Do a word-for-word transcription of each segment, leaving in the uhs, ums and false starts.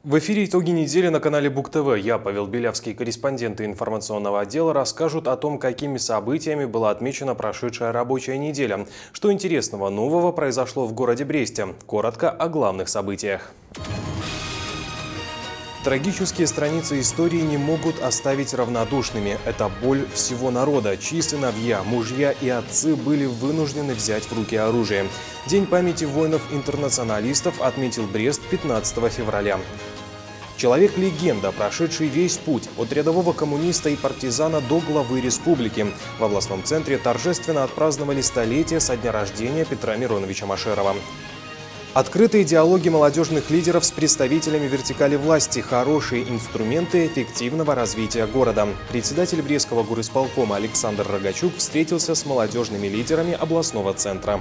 В эфире «Итоги недели» на канале Бук ТВ. Я, Павел Белявский, корреспонденты информационного отдела, расскажут о том, какими событиями была отмечена прошедшая рабочая неделя. Что интересного нового произошло в городе Бресте. Коротко о главных событиях. Трагические страницы истории не могут оставить равнодушными. Это боль всего народа, чьи сыновья, мужья и отцы были вынуждены взять в руки оружие. День памяти воинов-интернационалистов отметил Брест пятнадцатого февраля. Человек-легенда, прошедший весь путь от рядового коммуниста и партизана до главы республики. В областном центре торжественно отпраздновали столетие со дня рождения Петра Мироновича Машерова. Открытые диалоги молодежных лидеров с представителями вертикали власти – хорошие инструменты эффективного развития города. Председатель Брестского горисполкома Александр Рогачук встретился с молодежными лидерами областного центра.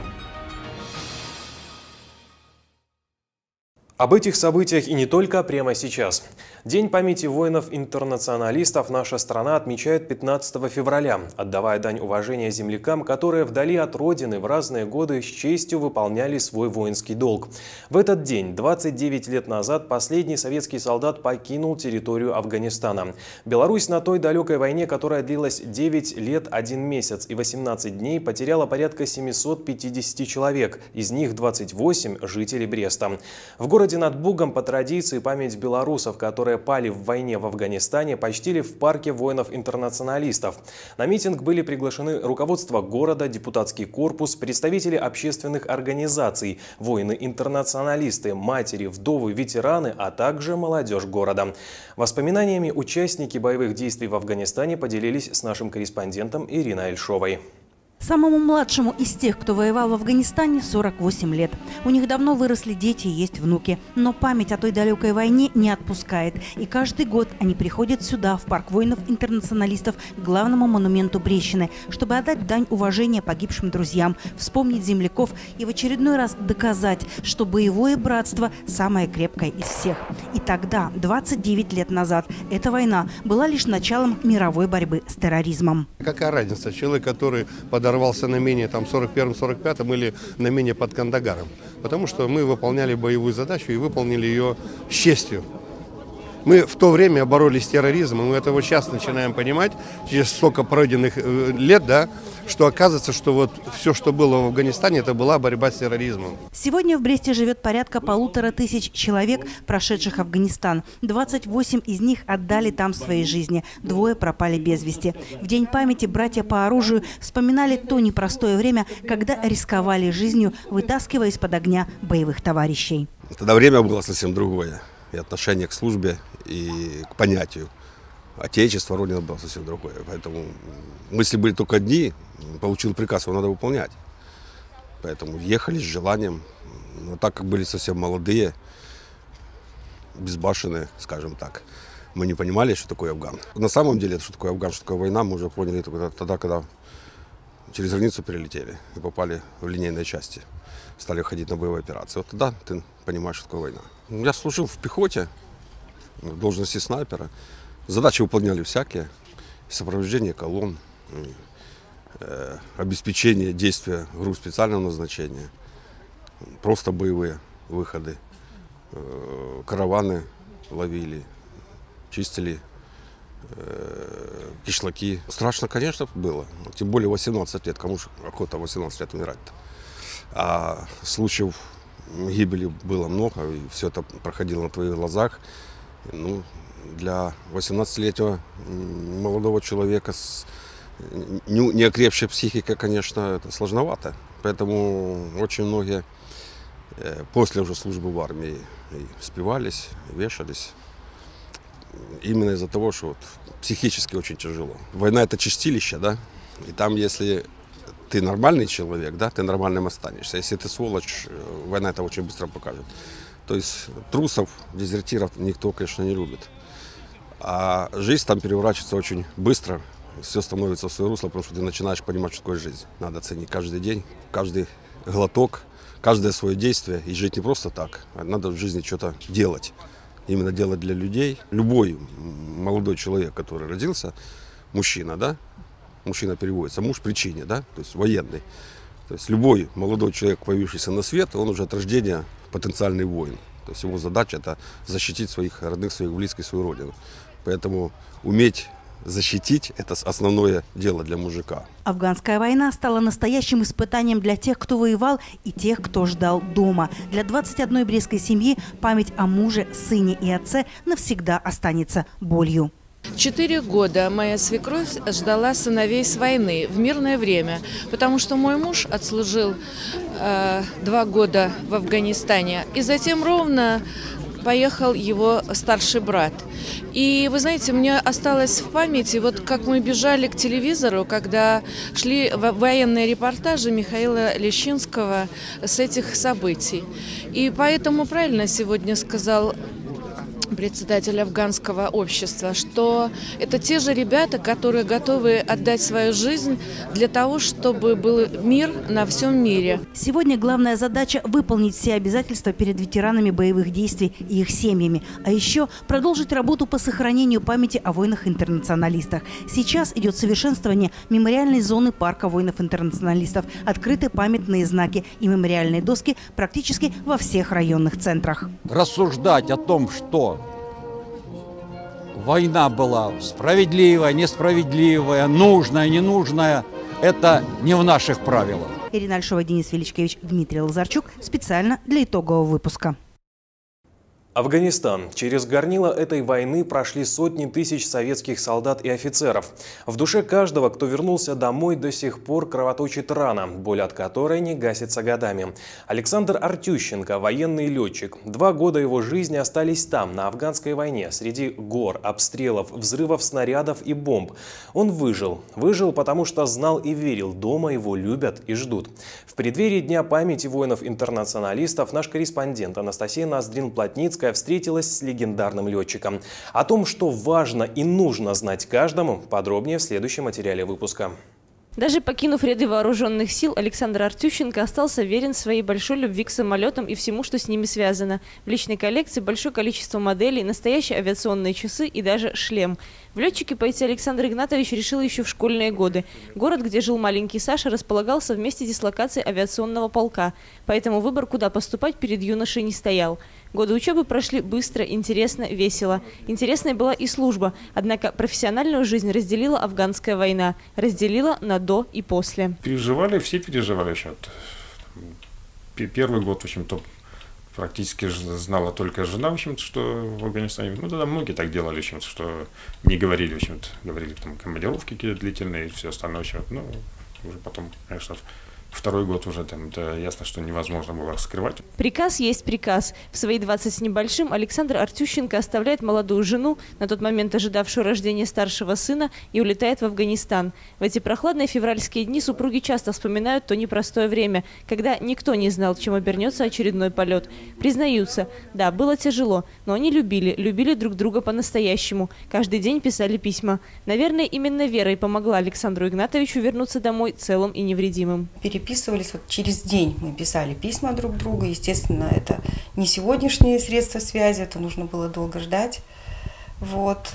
Об этих событиях и не только прямо сейчас. День памяти воинов-интернационалистов наша страна отмечает пятнадцатого февраля, отдавая дань уважения землякам, которые вдали от родины в разные годы с честью выполняли свой воинский долг. В этот день, двадцать девять лет назад, последний советский солдат покинул территорию Афганистана. Беларусь на той далекой войне, которая длилась девять лет, один месяц и восемнадцать дней, потеряла порядка семисот пятидесяти человек, из них двадцать восемь – жителей Бреста. В городе над Бугом по традиции память белорусов, которые пали в войне в Афганистане, почтили в парке воинов-интернационалистов. На митинг были приглашены руководство города, депутатский корпус, представители общественных организаций, воины-интернационалисты, матери, вдовы, ветераны, а также молодежь города. Воспоминаниями участники боевых действий в Афганистане поделились с нашим корреспондентом Ириной Альшовой. Самому младшему из тех, кто воевал в Афганистане, сорок восемь лет. У них давно выросли дети и есть внуки. Но память о той далекой войне не отпускает. И каждый год они приходят сюда, в парк воинов-интернационалистов, к главному монументу Брестщины, чтобы отдать дань уважения погибшим друзьям, вспомнить земляков и в очередной раз доказать, что боевое братство самое крепкое из всех. И тогда, двадцать девять лет назад, эта война была лишь началом мировой борьбы с терроризмом. Какая разница, человек, который подорвался на мине там сорок первом сорок пятом или на мине под Кандагаром. Потому что мы выполняли боевую задачу и выполнили ее с честью. Мы в то время боролись с терроризмом, мы это вот сейчас начинаем понимать, через столько пройденных лет, да, что оказывается, что вот все, что было в Афганистане, это была борьба с терроризмом. Сегодня в Бресте живет порядка полутора тысяч человек, прошедших Афганистан. двадцать восемь из них отдали там свои жизни, двое пропали без вести. В день памяти братья по оружию вспоминали то непростое время, когда рисковали жизнью, вытаскивая из-под огня боевых товарищей. Тогда время было совсем другое. И отношение к службе, и к понятию. Отечество, Родина было совсем другое. Поэтому мысли были только одни, получил приказ, его надо выполнять. Поэтому ехали с желанием. Но так как были совсем молодые, безбашенные, скажем так, мы не понимали, что такое Афган. На самом деле, что такое Афган, что такое война, мы уже поняли только тогда, когда через границу перелетели и попали в линейные части. Стали ходить на боевые операции. Вот тогда ты понимаешь, что такое война. Я служил в пехоте, в должности снайпера. Задачи выполняли всякие. Сопровождение колонн, э, обеспечение действия групп специального назначения, просто боевые выходы, э, караваны ловили, чистили э, кишлаки. Страшно, конечно, было. Тем более восемнадцать лет. Кому же охота восемнадцать лет умирать-то? А случаев гибели было много, и все это проходило на твоих глазах. Ну, для восемнадцатилетнего молодого человека с неокрепшей психикой, конечно, это сложновато. Поэтому очень многие после уже службы в армии и спивались, и вешались. Именно из-за того, что вот психически очень тяжело. Война – это чистилище, да, и там, если ты нормальный человек, да, ты нормальным останешься. Если ты сволочь, война это очень быстро покажет. То есть трусов, дезертиров никто, конечно, не любит. А жизнь там переворачивается очень быстро, все становится в свое русло, потому что ты начинаешь понимать, что такое жизнь. Надо ценить каждый день, каждый глоток, каждое свое действие. И жить не просто так, а надо в жизни что-то делать. Именно делать для людей. Любой молодой человек, который родился, мужчина, да, мужчина переводится, муж причине, да, то есть военный. То есть любой молодой человек, появившийся на свет, он уже от рождения потенциальный воин. То есть его задача – это защитить своих родных, своих близких, свою родину. Поэтому уметь защитить – это основное дело для мужика. Афганская война стала настоящим испытанием для тех, кто воевал, и тех, кто ждал дома. Для двадцати одной брестской семьи память о муже, сыне и отце навсегда останется болью. Четыре года моя свекровь ждала сыновей с войны в мирное время, потому что мой муж отслужил э, два года в Афганистане, и затем ровно поехал его старший брат. И вы знаете, мне осталось в памяти, вот как мы бежали к телевизору, когда шли военные репортажи Михаила Лещинского с этих событий. И поэтому правильно сегодня сказал председатель афганского общества, что это те же ребята, которые готовы отдать свою жизнь для того, чтобы был мир на всем мире. Сегодня главная задача – выполнить все обязательства перед ветеранами боевых действий и их семьями, а еще продолжить работу по сохранению памяти о воинах-интернационалистах. Сейчас идет совершенствование мемориальной зоны парка воинов-интернационалистов, открыты памятные знаки и мемориальные доски практически во всех районных центрах. Рассуждать о том, что война была справедливая, несправедливая, нужная, ненужная, это не в наших правилах. Ирина Альшова, Денис Величкевич, Дмитрий Лазарчук. Специально для итогового выпуска. Афганистан. Через горнило этой войны прошли сотни тысяч советских солдат и офицеров. В душе каждого, кто вернулся домой, до сих пор кровоточит рана, боль от которой не гасится годами. Александр Артющенко – военный летчик. Два года его жизни остались там, на афганской войне, среди гор, обстрелов, взрывов снарядов и бомб. Он выжил. Выжил, потому что знал и верил, дома его любят и ждут. В преддверии Дня памяти воинов-интернационалистов наш корреспондент Анастасия Ноздрин-Плотницкая встретилась с легендарным летчиком. О том, что важно и нужно знать каждому, подробнее в следующем материале выпуска. Даже покинув ряды вооруженных сил, Александр Артющенко остался верен своей большой любви к самолетам и всему, что с ними связано. В личной коллекции большое количество моделей, настоящие авиационные часы и даже шлем. В летчике пойти Александр Игнатович решил еще в школьные годы. Город, где жил маленький Саша, располагался в месте дислокации авиационного полка. Поэтому выбор, куда поступать, перед юношей не стоял. Годы учебы прошли быстро, интересно, весело. Интересной была и служба. Однако профессиональную жизнь разделила афганская война. Разделила на до и после. Переживали, все переживали. Еще. Первый год, в общем-то, практически знала только жена, в общем-то, что в Афганистане. Ну, тогда многие так делали, в общем-то, что не говорили, в общем-то, говорили там командировки какие-то длительные и все остальное. В общем-то, ну, уже потом, конечно, второй год уже там, да, ясно, что невозможно было скрывать. Приказ есть приказ. В свои двадцать с небольшим Александр Артющенко оставляет молодую жену, на тот момент ожидавшую рождения старшего сына, и улетает в Афганистан. В эти прохладные февральские дни супруги часто вспоминают то непростое время, когда никто не знал, чем обернется очередной полет. Признаются, да, было тяжело, но они любили, любили друг друга по-настоящему. Каждый день писали письма. Наверное, именно Вера и помогла Александру Игнатовичу вернуться домой целым и невредимым. Переписывались, вот через день мы писали письма друг другу. Естественно, это не сегодняшние средства связи, это нужно было долго ждать. Вот.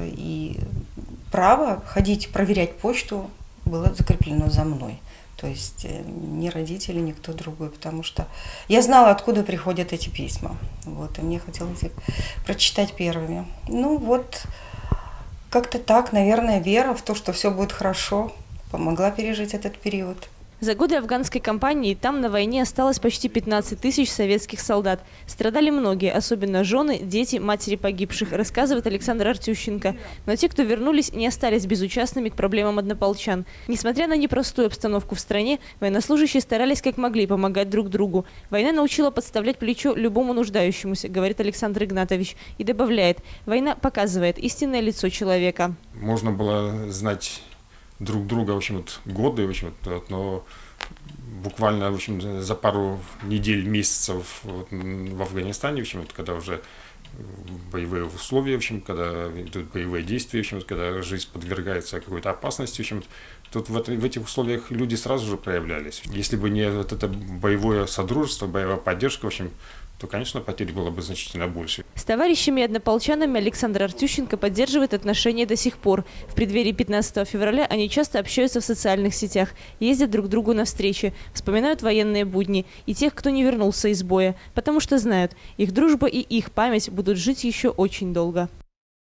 И право ходить проверять почту было закреплено за мной. То есть ни родители, никто другой, потому что я знала, откуда приходят эти письма. Вот, и мне хотелось их прочитать первыми. Ну вот, как-то так, наверное, вера в то, что все будет хорошо, помогла пережить этот период. За годы афганской кампании там на войне осталось почти пятнадцать тысяч советских солдат. Страдали многие, особенно жены, дети, матери погибших, рассказывает Александр Артющенко. Но те, кто вернулись, не остались безучастными к проблемам однополчан. Несмотря на непростую обстановку в стране, военнослужащие старались как могли помогать друг другу. Война научила подставлять плечо любому нуждающемуся, говорит Александр Игнатович. И добавляет, война показывает истинное лицо человека. Можно было знать друг друга, в общем, годы, в общем, но буквально, в общем, за пару недель, месяцев в Афганистане, в общем, когда уже боевые условия, в общем, когда идут боевые действия, в общем, когда жизнь подвергается какой-то опасности, в общем, тут в, это, в этих условиях люди сразу же проявлялись. Если бы не вот это боевое содружество, боевая поддержка, в общем, то, конечно, потерь было бы значительно больше. С товарищами и однополчанами Александр Артющенко поддерживает отношения до сих пор. В преддверии пятнадцатого февраля они часто общаются в социальных сетях, ездят друг другу на встречи, вспоминают военные будни и тех, кто не вернулся из боя, потому что знают, их дружба и их память будут жить еще очень долго.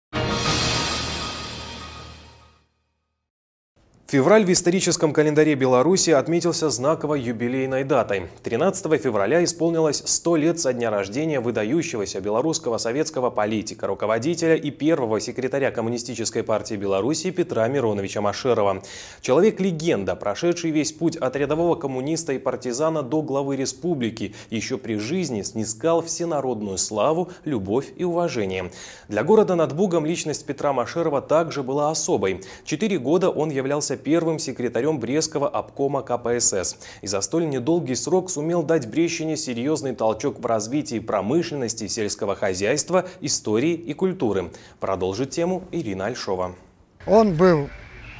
Февраль в историческом календаре Беларуси отметился знаковой юбилейной датой. тринадцатого февраля исполнилось сто лет со дня рождения выдающегося белорусского советского политика, руководителя и первого секретаря Коммунистической партии Беларуси Петра Мироновича Машерова. Человек-легенда, прошедший весь путь от рядового коммуниста и партизана до главы республики, еще при жизни снискал всенародную славу, любовь и уважение. Для города над Бугом личность Петра Машерова также была особой. Четыре года он являлся первым секретарем Брестского обкома ка пэ эс эс и за столь недолгий срок сумел дать Брестщине серьезный толчок в развитии промышленности, сельского хозяйства, истории и культуры. Продолжит тему Ирина Альшова. Он был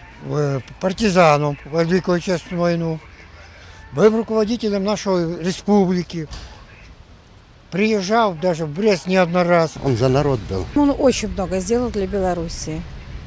партизаном в Великую Отечественную войну, был руководителем нашей республики, приезжал даже в Брест не один раз. Он за народ был. Он очень много сделал для Беларуси.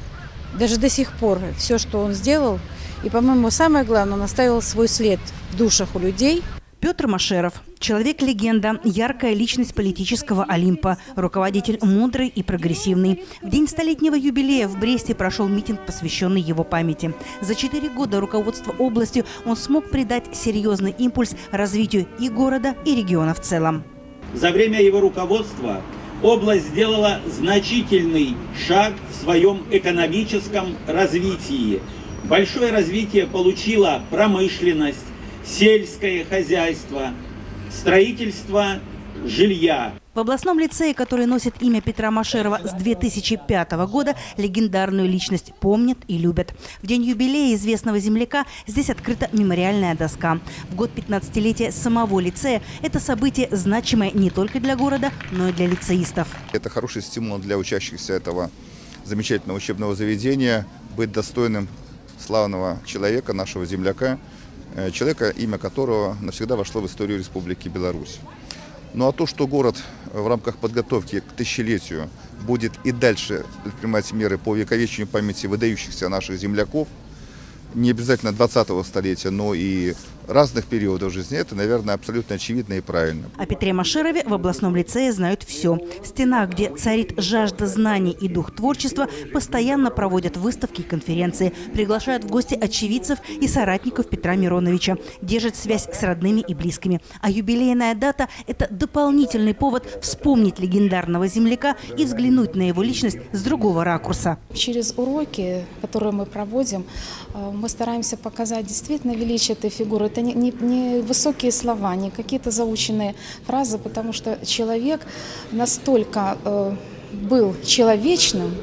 Даже до сих пор все, что он сделал, и, по-моему, самое главное, он оставил свой след в душах у людей. Петр Машеров – человек-легенда, яркая личность политического Олимпа, руководитель мудрый и прогрессивный. В день столетнего юбилея в Бресте прошел митинг, посвященный его памяти. За четыре года руководства областью он смог придать серьезный импульс развитию и города, и региона в целом. За время его руководства область сделала значительный шаг в своем экономическом развитии. Большое развитие получила промышленность, сельское хозяйство, строительство жилья. В областном лицее, который носит имя Петра Машерова с две тысячи пятого года, легендарную личность помнят и любят. В день юбилея известного земляка здесь открыта мемориальная доска. В год пятнадцатилетия самого лицея это событие значимое не только для города, но и для лицеистов. Это хороший стимул для учащихся этого замечательного учебного заведения быть достойным славного человека, нашего земляка, человека, имя которого навсегда вошло в историю Республики Беларусь. Ну а то, что город в рамках подготовки к тысячелетию будет и дальше предпринимать меры по увековечению памяти выдающихся наших земляков, не обязательно двадцатого столетия, но и разных периодов жизни, это, наверное, абсолютно очевидно и правильно. О Петре Машерове в областном лицее знают все. В стенах, где царит жажда знаний и дух творчества, постоянно проводят выставки и конференции, приглашают в гости очевидцев и соратников Петра Мироновича, держат связь с родными и близкими. А юбилейная дата – это дополнительный повод вспомнить легендарного земляка и взглянуть на его личность с другого ракурса. Через уроки, которые мы проводим, мы стараемся показать действительно величие этой фигуры. Это не, не, не высокие слова, не какие-то заученные фразы, потому что человек настолько э, был человечным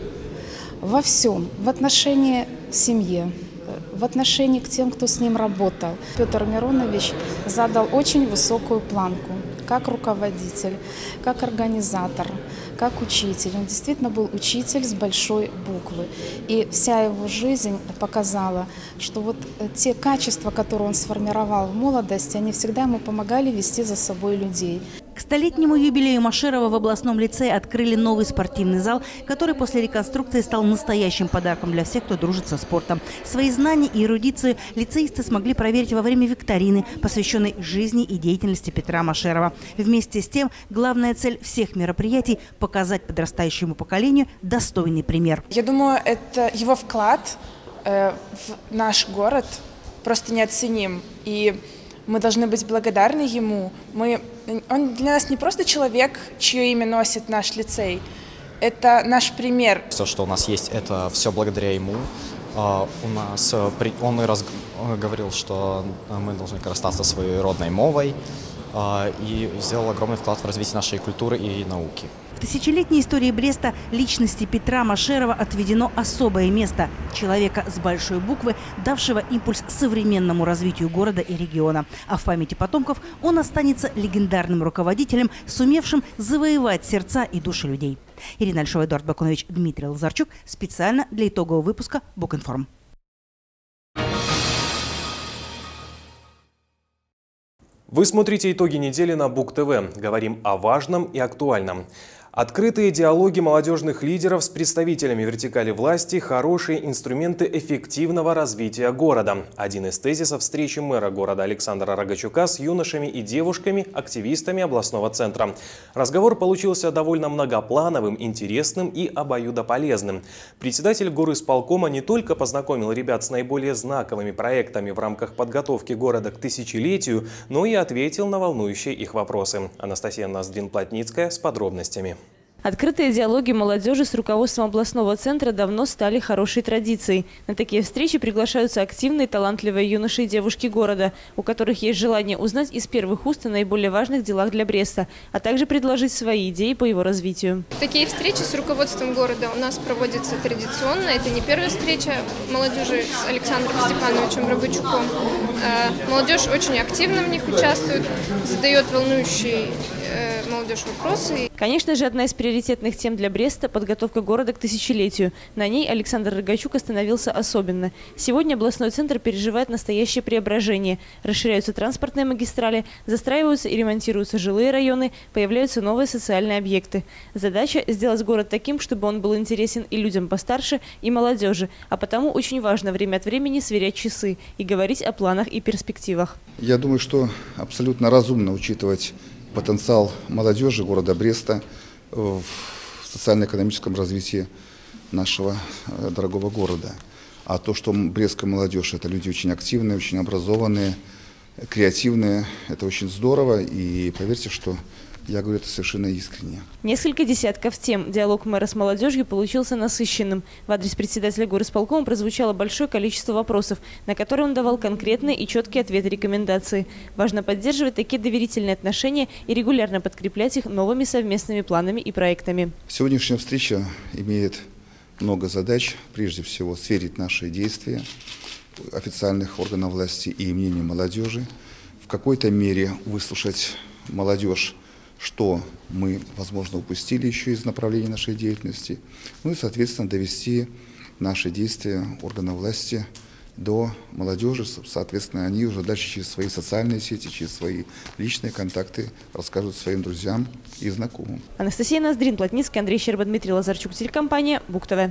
во всем, в отношении к семье, в отношении к тем, кто с ним работал. Петр Миронович задал очень высокую планку, как руководитель, как организатор, как учитель. Он действительно был учитель с большой буквы. И вся его жизнь показала, что вот те качества, которые он сформировал в молодости, они всегда ему помогали вести за собой людей. К столетнему юбилею Машерова в областном лицее открыли новый спортивный зал, который после реконструкции стал настоящим подарком для всех, кто дружит со спортом. Свои знания и эрудицию лицеисты смогли проверить во время викторины, посвященной жизни и деятельности Петра Машерова. Вместе с тем, главная цель всех мероприятий – показать подрастающему поколению достойный пример. Я думаю, это его вклад э, в наш город просто неоценим. И мы должны быть благодарны ему. Мы, он для нас не просто человек, чье имя носит наш лицей. Это наш пример. Все, что у нас есть, это все благодаря ему. У нас, он и раз говорил, что мы должны расстаться со своей родной мовой, и сделал огромный вклад в развитие нашей культуры и науки. В тысячелетней истории Бреста личности Петра Машерова отведено особое место – человека с большой буквы, давшего импульс современному развитию города и региона. А в памяти потомков он останется легендарным руководителем, сумевшим завоевать сердца и души людей. Ирина Альшова, Эдуард Бакунович, Дмитрий Лазарчук. Специально для итогового выпуска Букинформ. Вы смотрите итоги недели на БУК-ТВ. Говорим о важном и актуальном. Открытые диалоги молодежных лидеров с представителями вертикали власти – хорошие инструменты эффективного развития города. Один из тезисов встречи мэра города Александра Рогачука с юношами и девушками, активистами областного центра. Разговор получился довольно многоплановым, интересным и обоюдополезным. Председатель горисполкома не только познакомил ребят с наиболее знаковыми проектами в рамках подготовки города к тысячелетию, но и ответил на волнующие их вопросы. Анастасия Ноздрин-Плотницкая с подробностями. Открытые диалоги молодежи с руководством областного центра давно стали хорошей традицией. На такие встречи приглашаются активные, талантливые юноши и девушки города, у которых есть желание узнать из первых уст о наиболее важных делах для Бреста, а также предложить свои идеи по его развитию. Такие встречи с руководством города у нас проводятся традиционно. Это не первая встреча молодежи с Александром Степановичем Рогачуком. Молодежь очень активно в них участвует, задает волнующие молодежь вопросы. Конечно же, одна из приоритетных тем для Бреста – подготовка города к тысячелетию. На ней Александр Рогачук остановился особенно. Сегодня областной центр переживает настоящее преображение. Расширяются транспортные магистрали, застраиваются и ремонтируются жилые районы, появляются новые социальные объекты. Задача – сделать город таким, чтобы он был интересен и людям постарше, и молодежи. А потому очень важно время от времени сверять часы и говорить о планах и перспективах. Я думаю, что абсолютно разумно учитывать потенциал молодежи города Бреста в социально-экономическом развитии нашего дорогого города. А то, что брестская молодежь – это люди очень активные, очень образованные, креативные, это очень здорово. И поверьте, что я говорю это совершенно искренне. Несколько десятков тем. Диалог мэра с молодежью получился насыщенным. В адрес председателя горисполкома прозвучало большое количество вопросов, на которые он давал конкретные и четкие ответы, рекомендации. Важно поддерживать такие доверительные отношения и регулярно подкреплять их новыми совместными планами и проектами. Сегодняшняя встреча имеет много задач. Прежде всего, сверить наши действия официальных органов власти и мнение молодежи. В какой-то мере выслушать молодежь, что мы, возможно, упустили еще из направления нашей деятельности, ну и, соответственно, довести наши действия органов власти до молодежи. Соответственно, они уже дальше через свои социальные сети, через свои личные контакты расскажут своим друзьям и знакомым. Анастасия Ноздрин-Плотницкая, Андрей Щерба, Дмитрий Лазарчук, телекомпания БУК-ТВ.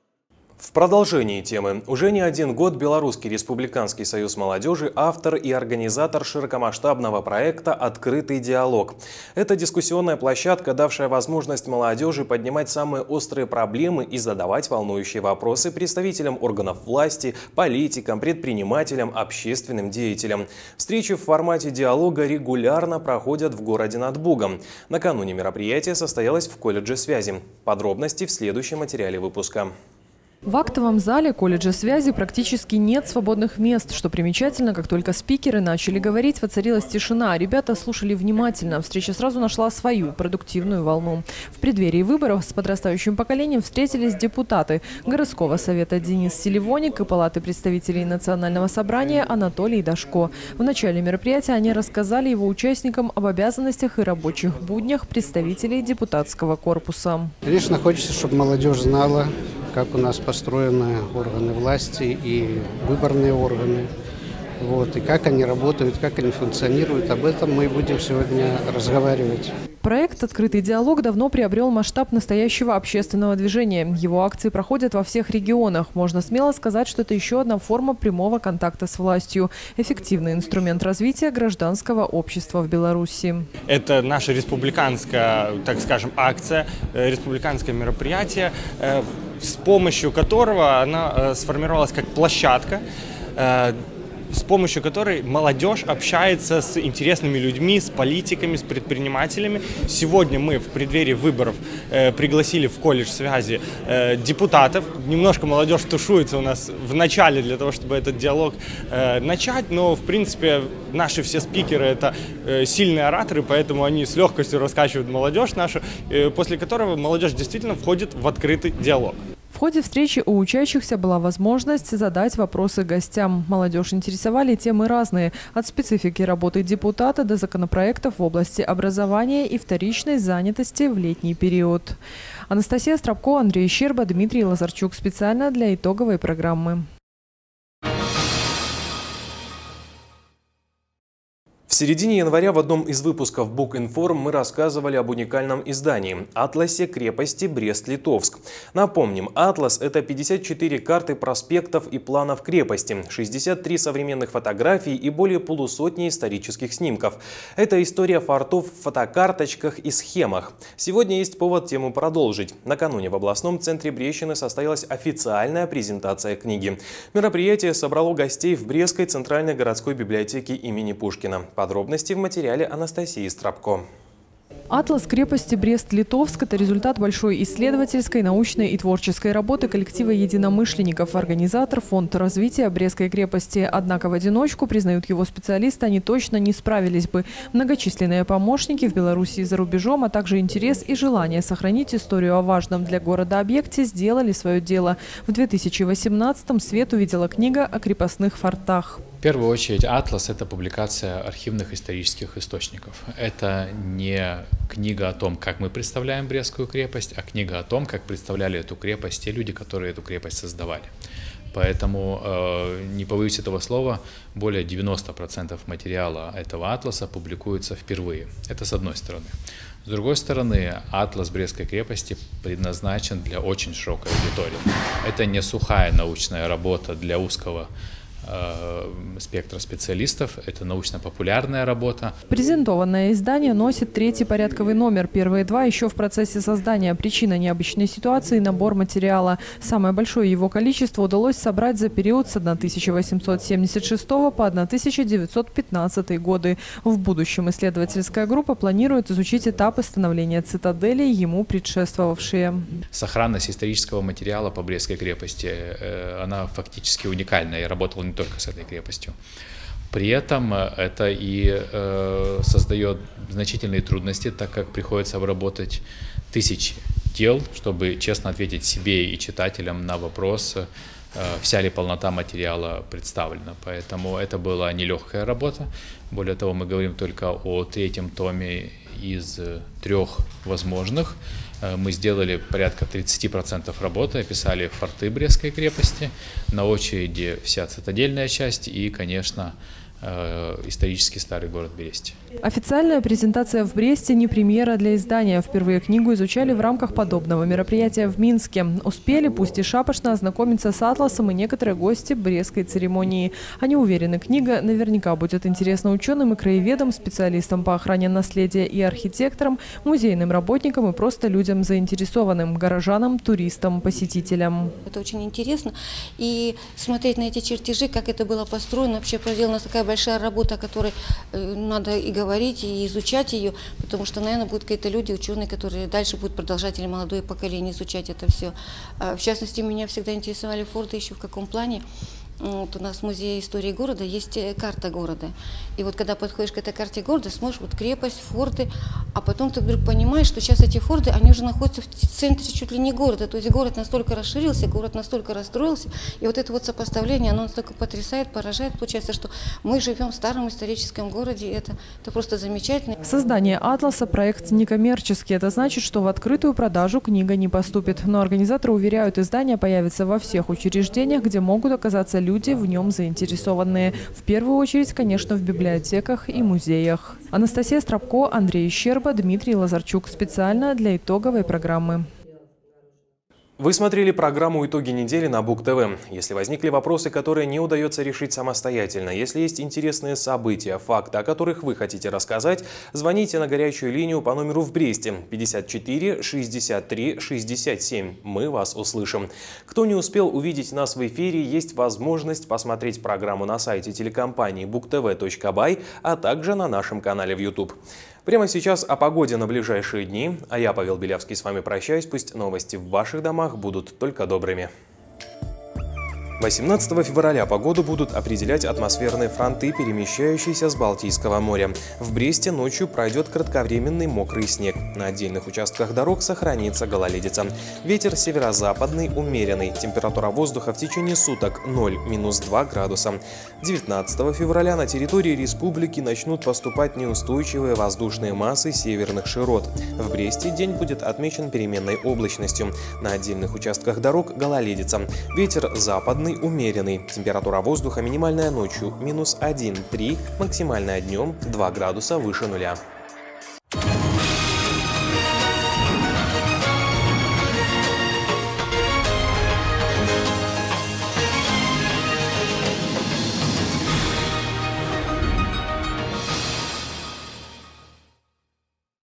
В продолжении темы. Уже не один год Белорусский республиканский союз молодежи – автор и организатор широкомасштабного проекта «Открытый диалог». Это дискуссионная площадка, давшая возможность молодежи поднимать самые острые проблемы и задавать волнующие вопросы представителям органов власти, политикам, предпринимателям, общественным деятелям. Встречи в формате диалога регулярно проходят в городе над Бугом. Накануне мероприятие состоялось в колледже связи. Подробности в следующем материале выпуска. В актовом зале колледжа связи практически нет свободных мест. Что примечательно, как только спикеры начали говорить, воцарилась тишина. Ребята слушали внимательно. Встреча сразу нашла свою продуктивную волну. В преддверии выборов с подрастающим поколением встретились депутаты городского совета Денис Селивоник и палаты представителей Национального собрания Анатолий Дашко. В начале мероприятия они рассказали его участникам об обязанностях и рабочих буднях представителей депутатского корпуса. Конечно, хочется, чтобы молодежь знала, как у нас построены органы власти и выборные органы, вот, и как они работают, как они функционируют. Об этом мы будем сегодня разговаривать. Проект «Открытый диалог» давно приобрел масштаб настоящего общественного движения. Его акции проходят во всех регионах. Можно смело сказать, что это еще одна форма прямого контакта с властью. Эффективный инструмент развития гражданского общества в Беларуси. Это наша республиканская, так скажем, акция, республиканское мероприятие, с помощью которого она сформировалась как площадка, с помощью которой молодежь общается с интересными людьми, с политиками, с предпринимателями. Сегодня мы в преддверии выборов э, пригласили в колледж связи э, депутатов. Немножко молодежь тушуется у нас в начале для того, чтобы этот диалог э, начать, но в принципе наши все спикеры это э, сильные ораторы, поэтому они с легкостью раскачивают молодежь нашу, э, после которого молодежь действительно входит в открытый диалог. В ходе встречи у учащихся была возможность задать вопросы гостям. Молодежь интересовали темы разные – от специфики работы депутата до законопроектов в области образования и вторичной занятости в летний период. Анастасия Стропко, Андрей Щерба, Дмитрий Лазарчук. Специально для итоговой программы. середине января в одном из выпусков Букинформ мы рассказывали об уникальном издании – «Атласе крепости Брест-Литовск». Напомним, «Атлас» – это пятьдесят четыре карты проспектов и планов крепости, шестьдесят три современных фотографий и более полусотни исторических снимков. Это история фортов в фотокарточках и схемах. Сегодня есть повод тему продолжить. Накануне в областном центре Брестщины состоялась официальная презентация книги. Мероприятие собрало гостей в Брестской центральной городской библиотеке имени Пушкина. Подробности в материале Анастасии Страбко. «Атлас крепости Брест-Литовск» – это результат большой исследовательской, научной и творческой работы коллектива единомышленников. Организатор – Фонд развития Брестской крепости. Однако в одиночку, признают его специалисты, они точно не справились бы. Многочисленные помощники в Беларуси и за рубежом, а также интерес и желание сохранить историю о важном для города объекте сделали свое дело. В две тысячи восемнадцатом свет увидела книга о крепостных фортах. В первую очередь, «Атлас» — это публикация архивных исторических источников. Это не книга о том, как мы представляем Брестскую крепость, а книга о том, как представляли эту крепость те люди, которые эту крепость создавали. Поэтому, э, не побоюсь этого слова, более девяноста процентов материала этого «Атласа» публикуется впервые. Это с одной стороны. С другой стороны, «Атлас Брестской крепости» предназначен для очень широкой аудитории. Это не сухая научная работа для узкого спектра специалистов. Это научно-популярная работа. Презентованное издание носит третий порядковый номер. Первые два еще в процессе создания. Причина необычной ситуации – набор материала. Самое большое его количество удалось собрать за период с тысяча восемьсот семьдесят шестого по тысяча девятьсот пятнадцатый годы. В будущем исследовательская группа планирует изучить этапы становления цитадели, ему предшествовавшие. Сохранность исторического материала по Брестской крепости, она фактически уникальна. Я работал не только с этой крепостью. При этом это и э, создает значительные трудности, так как приходится обработать тысячи дел, чтобы честно ответить себе и читателям на вопрос, э, вся ли полнота материала представлена. Поэтому это была нелегкая работа. Более того, мы говорим только о третьем томе из трех возможных. Мы сделали порядка тридцати процентов работы, описали форты Брестской крепости, на очереди вся цитадельная часть и, конечно, исторический старый город Бресте. Официальная презентация в Бресте не премьера для издания. Впервые книгу изучали в рамках подобного мероприятия в Минске. Успели, пусть и шапошно, ознакомиться с «Атласом» и некоторые гости брестской церемонии. Они уверены, книга наверняка будет интересна ученым и краеведам, специалистам по охране наследия и архитекторам, музейным работникам и просто людям заинтересованным, горожанам, туристам, посетителям. Это очень интересно. И смотреть на эти чертежи, как это было построено, вообще проделана такая большая работа, о которой э, надо и говорить, и изучать ее, потому что, наверное, будут какие-то люди, ученые, которые дальше будут продолжать, или молодое поколение изучать это все. А, в частности, меня всегда интересовали форты еще в каком плане. Вот у нас в Музее истории города есть карта города. И вот когда подходишь к этой карте города, смотришь вот крепость, форты, а потом ты вдруг понимаешь, что сейчас эти форты, они уже находятся в центре чуть ли не города. То есть город настолько расширился, город настолько расстроился. И вот это вот сопоставление, оно настолько потрясает, поражает. Получается, что мы живем в старом историческом городе. Это, это просто замечательно. Создание «Атласа» – проект некоммерческий. Это значит, что в открытую продажу книга не поступит. Но организаторы уверяют, издание появится во всех учреждениях, где могут оказаться люди в нем заинтересованные. В первую очередь, конечно, в библиотеках и музеях. Анастасия Страбко, Андрей Щерба, Дмитрий Лазарчук. Специально для итоговой программы. Вы смотрели программу «Итоги недели» на Бук ТВ. Если возникли вопросы, которые не удается решить самостоятельно, если есть интересные события, факты, о которых вы хотите рассказать, звоните на горячую линию по номеру в Бресте пятьдесят четыре шестьдесят три шестьдесят семь. Мы вас услышим. Кто не успел увидеть нас в эфире, есть возможность посмотреть программу на сайте телекомпании бук тэ вэ точка бай, а также на нашем канале в ютуб. Прямо сейчас о погоде на ближайшие дни, а я, Павел Белявский, с вами прощаюсь. Пусть новости в ваших домах будут только добрыми. восемнадцатого февраля погоду будут определять атмосферные фронты, перемещающиеся с Балтийского моря. В Бресте ночью пройдет кратковременный мокрый снег. На отдельных участках дорог сохранится гололедица. Ветер северо-западный умеренный. Температура воздуха в течение суток ноль — два градуса. девятнадцатого февраля на территории республики начнут поступать неустойчивые воздушные массы северных широт. В Бресте день будет отмечен переменной облачностью. На отдельных участках дорог гололедица. Ветер западный облачный умеренный. Температура воздуха минимальная ночью минус один — три, максимальная днем два градуса выше нуля.